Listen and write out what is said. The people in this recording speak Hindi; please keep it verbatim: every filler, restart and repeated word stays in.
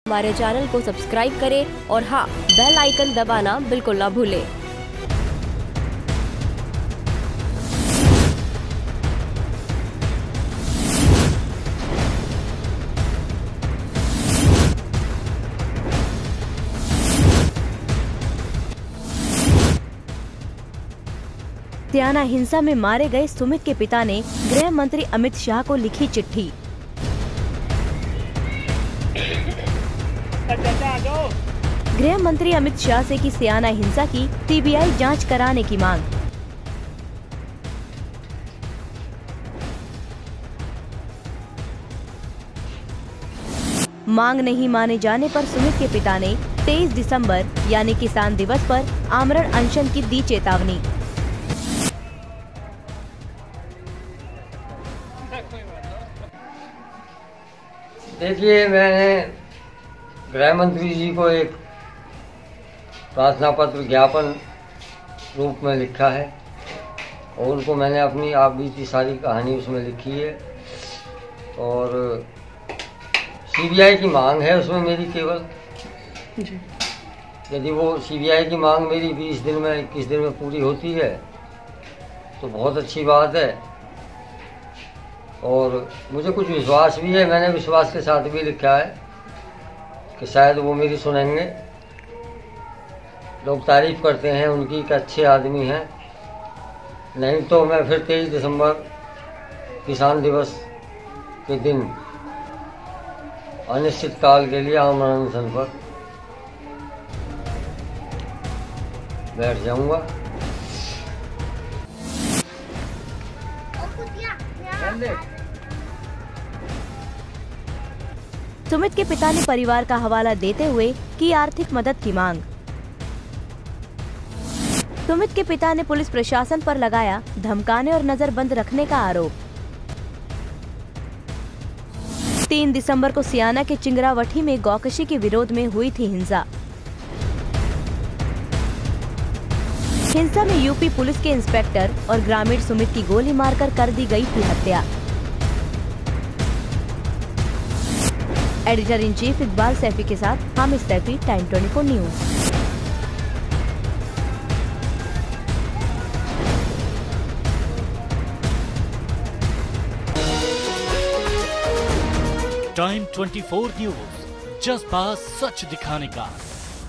हमारे चैनल को सब्सक्राइब करें और हाँ, बेल आइकन दबाना बिल्कुल ना भूलें। सियाना हिंसा में मारे गए सुमित के पिता ने गृह मंत्री अमित शाह को लिखी चिट्ठी। गृह मंत्री अमित शाह से की सियाना हिंसा की सीबीआई जांच कराने की मांग। मांग नहीं माने जाने पर सुमित के पिता ने तेईस दिसंबर यानी किसान दिवस पर आमरण अनशन की दी चेतावनी। देखिए, मैंने गृह मंत्री जी को एक प्रार्थना पत्र ज्ञापन रूप में लिखा है और उनको मैंने अपनी आप बीती सारी कहानी उसमें लिखी है और सीबीआई की मांग है उसमें मेरी केवल। यदि वो सीबीआई की मांग मेरी बीस दिन में इक्कीस दिन में पूरी होती है तो बहुत अच्छी बात है और मुझे कुछ विश्वास भी है। मैंने विश्वास के साथ भी लिखा है कि शायद वो मेरी सुनेंगे। लोग तारीफ करते हैं उनकी कि अच्छे आदमी हैं, नहीं तो मैं फिर तेईस दिसंबर किसान दिवस के दिन अनिश्चित काल के लिए आमरण अनशन पर बैठ जाऊंगा। सुमित के पिता ने परिवार का हवाला देते हुए की आर्थिक मदद की मांग। सुमित के पिता ने पुलिस प्रशासन पर लगाया धमकाने और नजरबंद रखने का आरोप। तीन दिसंबर को सियाना के चिंगरावठी में गौकशी के विरोध में हुई थी हिंसा। हिंसा में यूपी पुलिस के इंस्पेक्टर और ग्रामीण सुमित की गोली मारकर कर दी गई थी हत्या। Editor in chief Iqbal Saifi के साथ हामिद सैफी, टाइम चौबीस न्यूज। टाइम चौबीस न्यूज, जज्बा सच दिखाने का।